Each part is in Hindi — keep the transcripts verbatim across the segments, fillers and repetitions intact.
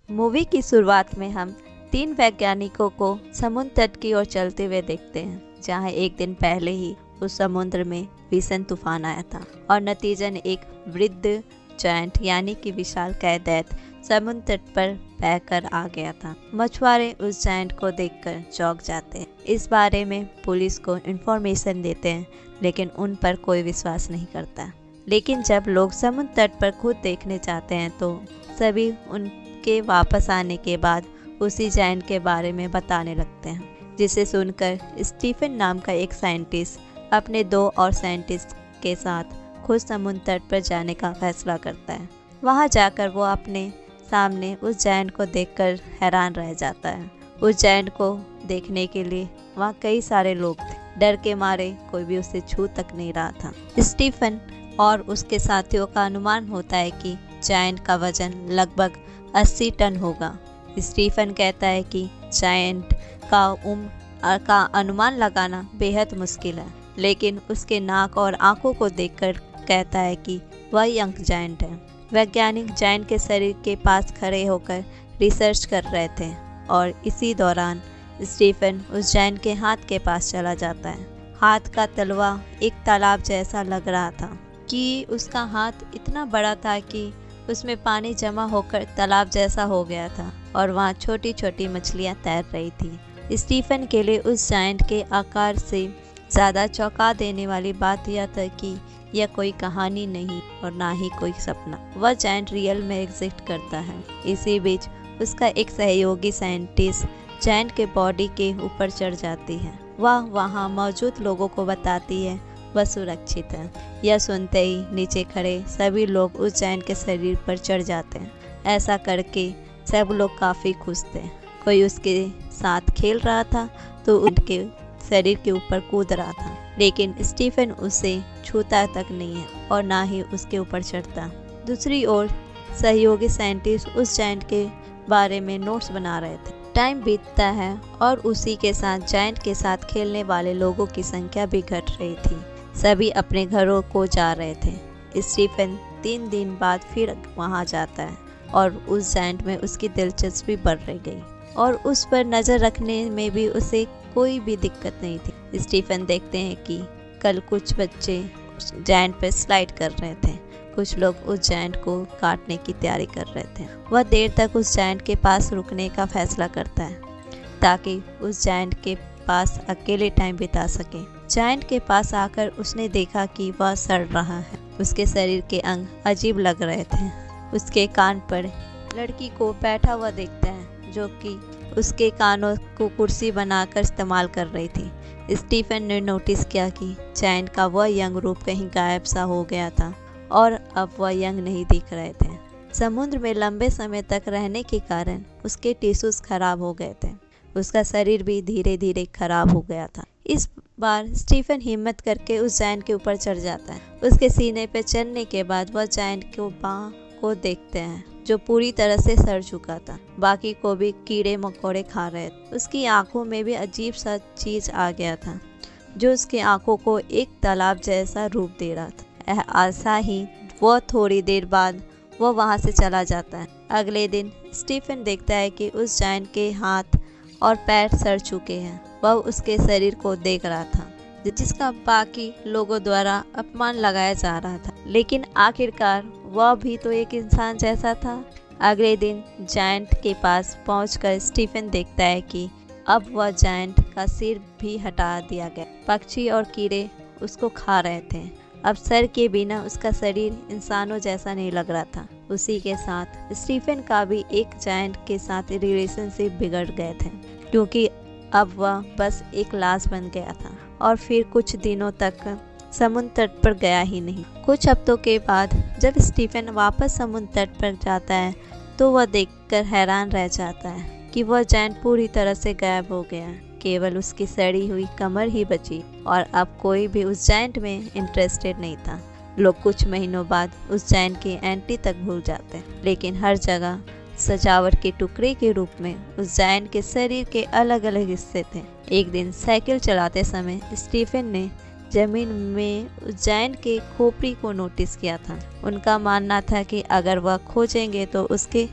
मूवी की शुरुआत में हम तीन वैज्ञानिकों को समुद्र तट की ओर चलते हुए देखते हैं, जहां एक दिन पहले ही उस समुद्र में भीषण तूफान आया था और नतीजन एक वृद्ध जायंट यानी कि विशालकाय दैत्य समुद्र तट पर बहकर आ गया था। मछुआरे उस जायंट को देखकर चौंक जाते हैं। इस बारे में पुलिस को इन्फॉर्मेशन देते हैं, लेकिन उन पर कोई विश्वास नहीं करता। लेकिन जब लोग समुद्र तट पर खुद देखने जाते हैं तो सभी उनके वापस आने के बाद उसी जायंट के बारे में बताने लगते हैं, जिसे सुनकर स्टीफन नाम का एक साइंटिस्ट अपने दो और साइंटिस्ट के साथ खुद समुद्र तट पर जाने का फैसला करता है। वहां जाकर वो अपने सामने उस जायंट को देखकर हैरान रह जाता है। उस जायंट को देखने के लिए वहाँ कई सारे लोग थे। डर के मारे कोई भी उसे छू तक नहीं रहा था। स्टीफन और उसके साथियों का अनुमान होता है कि जायंट का वजन लगभग अस्सी टन होगा। स्टीफन कहता है कि जायंट का उम्र का अनुमान लगाना बेहद मुश्किल है, लेकिन उसके नाक और आंखों को देखकर कहता है कि वह यंग जायंट है। वैज्ञानिक जायंट के शरीर के पास खड़े होकर रिसर्च कर रहे थे और इसी दौरान स्टीफन उस जायंट के हाथ के पास चला जाता है। हाथ का तलवा एक तालाब जैसा लग रहा था कि उसका हाथ इतना बड़ा था कि उसमें पानी जमा होकर तालाब जैसा हो गया था और वहाँ छोटी छोटी मछलियाँ तैर रही थी। स्टीफन के लिए उस जायंट के आकार से ज़्यादा चौंका देने वाली बात यह था कि यह कोई कहानी नहीं और ना ही कोई सपना, वह जायंट रियल में एग्जिस्ट करता है। इसी बीच उसका एक सहयोगी साइंटिस्ट जायंट के बॉडी के ऊपर चढ़ जाती है। वह वहाँ मौजूद लोगों को बताती है वह सुरक्षित है। यह सुनते ही नीचे खड़े सभी लोग उस जायंट के शरीर पर चढ़ जाते हैं। ऐसा करके सब लोग काफ़ी खुश थे। कोई उसके साथ खेल रहा था तो उनके शरीर के ऊपर कूद रहा था, लेकिन स्टीफन उसे छूता तक नहीं है और ना ही उसके ऊपर चढ़ता। दूसरी ओर सहयोगी साइंटिस्ट उस जायंट के बारे में नोट्स बना रहे थे। टाइम बीतता है और उसी के साथ जायंट के साथ खेलने वाले लोगों की संख्या भी घट रही थी। सभी अपने घरों को जा रहे थे। स्टीफन तीन दिन बाद फिर वहां जाता है और उस जायंट में उसकी दिलचस्पी बढ़ रही गई और उस पर नज़र रखने में भी उसे कोई भी दिक्कत नहीं थी। स्टीफन देखते हैं कि कल कुछ बच्चे जायंट पर स्लाइड कर रहे थे। कुछ लोग उस जायंट को काटने की तैयारी कर रहे थे। वह देर तक उस जायंट के पास रुकने का फैसला करता है ताकि उस जायंट के पास अकेले टाइम बिता सके। जायंट के पास आकर उसने देखा कि वह सड़ रहा है। उसके शरीर के अंग अजीब लग रहे थे। उसके कान पर लड़की को बैठा हुआ देखता है जो कि उसके कानों को कुर्सी बनाकर इस्तेमाल कर रही थी। स्टीफन ने नोटिस किया कि जायंट का वह यंग रूप कहीं गायब सा हो गया था और अब वह यंग नहीं दिख रहे थे। समुद्र में लंबे समय तक रहने के कारण उसके टिश्यूज खराब हो गए थे। उसका शरीर भी धीरे धीरे खराब हो गया था। इस बार स्टीफन हिम्मत करके उस जायंट के ऊपर चढ़ जाता है। उसके सीने पर चढ़ने के बाद वह जायंट को बाँ को देखते हैं जो पूरी तरह से सड़ चुका था। बाकी को भी कीड़े मकोड़े खा रहे थे। उसकी आंखों में भी अजीब सा चीज आ गया था जो उसकी आंखों को एक तालाब जैसा रूप दे रहा था। ऐसा ही वह थोड़ी देर बाद वह वहां से चला जाता है। अगले दिन स्टीफन देखता है कि उस जायंट के हाथ और पैर सड़ चुके हैं। वह उसके शरीर को देख रहा था जिसका बाकी लोगों द्वारा अपमान लगाया जा रहा था, लेकिन आखिरकार वह भी तो एक इंसान जैसा था। अगले दिन जायंट के पास पहुंचकर स्टीफन देखता है कि अब वह जायंट का सिर भी हटा दिया गया। पक्षी और कीड़े उसको खा रहे थे। अब सर के बिना उसका शरीर इंसानों जैसा नहीं लग रहा था। उसी के साथ स्टीफन का भी एक जायंट के साथ रिलेशनशिप बिगड़ गए थे, क्योंकि अब वह बस एक लाश बन गया था और फिर कुछ दिनों तक समुद्र तट पर गया ही नहीं। कुछ हफ्तों के बाद जब स्टीफन वापस समुद्र तट पर जाता है तो वह देखकर हैरान रह जाता है कि वह जायंट पूरी तरह से गायब हो गया। केवल उसकी सड़ी हुई कमर ही बची और अब कोई भी उस जायंट में इंटरेस्टेड नहीं था। लोग कुछ महीनों बाद उस जायंट की एंटी तक भूल जाते, लेकिन हर जगह सजावट के टुकड़े के रूप में उस जायंट के शरीर के अलग अलग हिस्से थे। एक दिन साइकिल चलाते समय स्टीफन ने जमीन में उस जायंट के खोपड़ी को नोटिस किया था। उनका मानना था कि अगर वह खोजेंगे तो उसके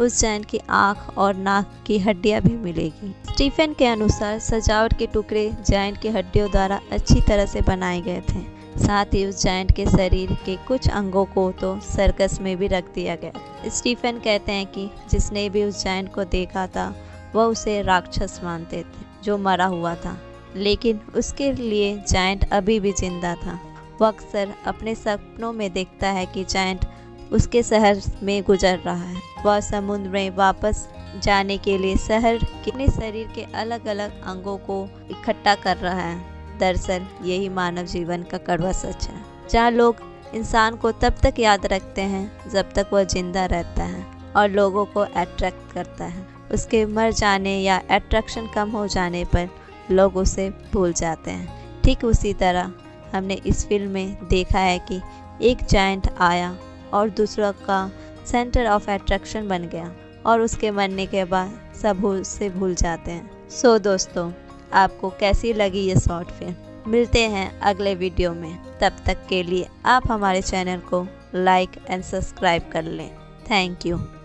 उस जायंट की आँख और नाक की हड्डियाँ भी मिलेगी। स्टीफन के अनुसार सजावट के टुकड़े जायंट की हड्डियों द्वारा अच्छी तरह से बनाए गए थे। साथ ही उस जायंट के शरीर के कुछ अंगों को तो सर्कस में भी रख दिया गया। स्टीफन कहते हैं कि जिसने भी उस जायंट को देखा था वह उसे राक्षस मानते थे जो मरा हुआ था, लेकिन उसके लिए जायंट अभी भी जिंदा था। वह अक्सर अपने सपनों में देखता है कि जायंट उसके शहर में गुजर रहा है। वह समुद्र में वापस जाने के लिए शहर के अपने शरीर के अलग अलग अंगों को इकट्ठा कर रहा है। दरअसल यही मानव जीवन का कड़वा सच है, जहाँ लोग इंसान को तब तक याद रखते हैं जब तक वह जिंदा रहता है और लोगों को अट्रैक्ट करता है। उसके मर जाने या अट्रैक्शन कम हो जाने पर लोग उसे भूल जाते हैं। ठीक उसी तरह हमने इस फिल्म में देखा है कि एक जायंट आया और दूसरा का सेंटर ऑफ अट्रैक्शन बन गया और उसके मरने के बाद सब उसे भूल जाते हैं। सो दोस्तों, आपको कैसी लगी ये शॉर्ट फिल्म? मिलते हैं अगले वीडियो में। तब तक के लिए आप हमारे चैनल को लाइक एंड सब्सक्राइब कर लें। Thank you.